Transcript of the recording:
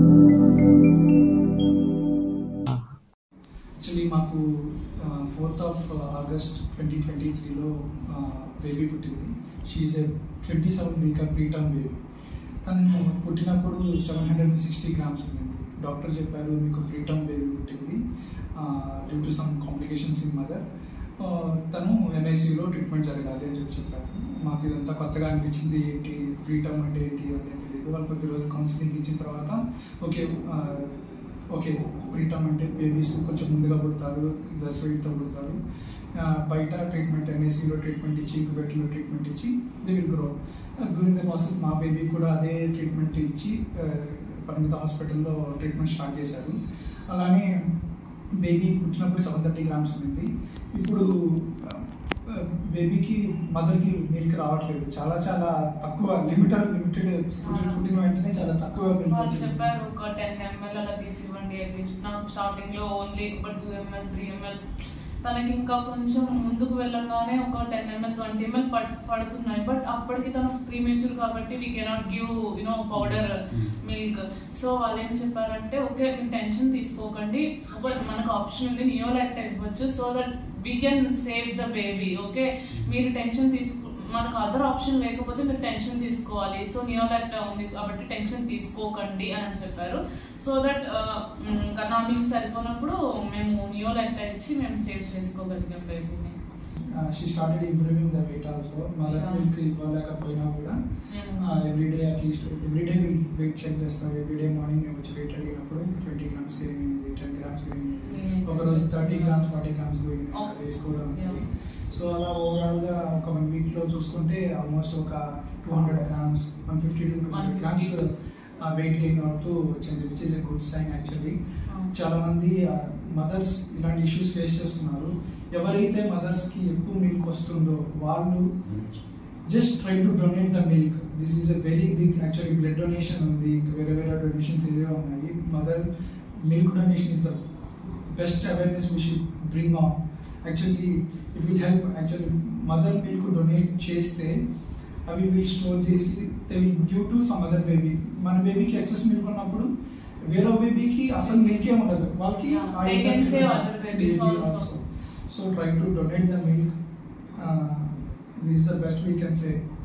Actually మాకు 4th of August 2023లో baby పుట్టింది. She's a 27-week preterm baby. తను పుట్టినప్పుడు 760 grams ఉండింది. డాక్టర్ చెప్పారు మీకు ప్రీటర్మ్ బేబీ పుట్టింది due to some complications in mother. తను NICUలో ట్రీట్మెంట్ జరగాలి అని చెప్పారు. మాకు ఇదంతా కొత్తగా అనిపించింది. ఏంటి ప్రీటర్మ్ అంటే ఏంటి అనేది తెలియదు. వాళ్ళు కొద్ది రోజులు కౌన్సిలింగ్ ఇచ్చిన తర్వాత ఓకే ప్రీటర్మ్ అంటే బేబీస్ కొంచెం ముందుగా పుడతారు, బ్రెస్ట్ ఫీడ్తో పుడతారు, బయట ట్రీట్మెంట్ NICUలో ట్రీట్మెంట్ ఇచ్చి ఇంక్యుబేటర్లో ట్రీట్మెంట్ ఇచ్చి they will grow. During the process మా బేబీ కూడా అదే ట్రీట్మెంట్ ఇచ్చి పరిమిత హాస్పిటల్లో ట్రీట్మెంట్ స్టార్ట్ చేశారు. అలానే బేబీ పుట్టినప్పుడు 730 grams ఉంది. ఇప్పుడు బేబీకి మదర్కి మిల్క్ రావట్లేదు, చాలా చాలా తక్కువ, లిమిటెడ్ పుట్టిన వెంటనే చాలా తక్కువ మిల్క్ చెప్పారు. ఒక 10 ml అలా తీసివ్వండి నాకు స్టార్టింగ్ లో ఓన్లీ ఒక 2 ml 3 ml. తనకి ఇంకా కొంచెం ముందుకు వెళ్ళగానే ఒక 10 ml 20 ml పడుతున్నాయి. బట్ అప్పటికి తను ప్రీమేచ్యూర్ కాబట్టి we cannot give powder milk. So వాళ్ళు ఏం చెప్పారంటే ఓకే మీరు టెన్షన్ తీసుకోకండి, మనకు ఆప్షన్ ఉంది నియోలాక్ట్ ఇవ్వచ్చు, so that we can save the baby. Okay మీరు టెన్షన్ మనకు అదర్ ఆప్షన్ లేకపోతే మీరు టెన్షన్ తీసుకోవాలి, సో నియోలాక్ట్ ఉంది కాబట్టి టెన్షన్ తీసుకోకండి అని చెప్పారు. సో దట్ నా మిల్క్ సరిపోయినప్పుడు మేము నియోలాక్ట్ ఇచ్చి మేము సేవ్ చేసుకోగలిగాం బేబీని. She started improving the weight also. Mother milk ఇవ్వలేకపోయినా కూడా everyday at least everyday weight check చేస్తాం. ఎవ్రీడే మార్నింగ్ మేము వచ్చి వెయిట్ అడిగినప్పుడు 20 grams గెయిన్ అయింది, 10 grams గెయిన్ అయింది, ఒకరోజు 30 grams 40 grams గెయిన్ వేసుకోవడం ఉంటుంది. సో అలా ఓవరాల్గా ఒక 1 weekలో చూసుకుంటే ఆల్మోస్ట్ ఒక 200 grams 150 to 200 grams weight gain అవుతూ వచ్చింది, which is a good sign actually. చాలా మంది మదర్స్ ఇలాంటి ఇష్యూస్ ఫేస్ చేస్తున్నారు. ఎవరైతే మదర్స్కి ఎక్కువ మిల్క్ వస్తుందో వాళ్ళు just try to donate the milk. This is a very big actually. Blood donation ఉంది, వేరే డొనేషన్స్ ఏవే ఉన్నాయి. Mother milk donation is the best awareness we should bring on. Actually it will help. Actually mother milk donate చేస్తే అవి will store చేసి they will give to some other baby. మన బేబీకి excess milk ఉన్నప్పుడు వేరే బేబీకి అసలు మిల్కే ఉండదు, వాళ్ళకి so try to donate the milk. This is the best we can say.